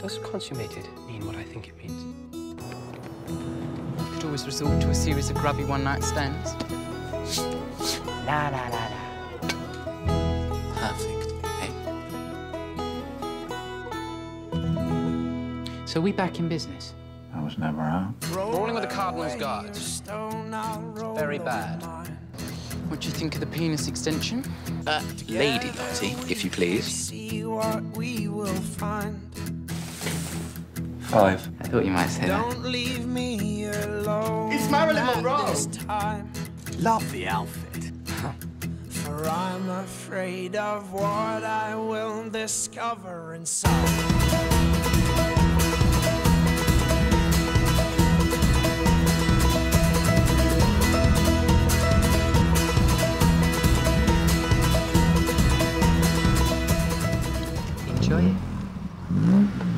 Does consummated mean what I think it means? You could always resort to a series of grubby one-night stands. Nah. Perfect, eh? So we back in business? I was never out. Rolling with the Cardinal's Guards. Very bad. What do you think of the penis extension? Lady Lottie, if you please. See what we will find. 5. I thought you might say that. Don't leave me alone. It's Marilyn Monroe. This time, Love the outfit. for I'm afraid of what I will discover inside. Enjoy it.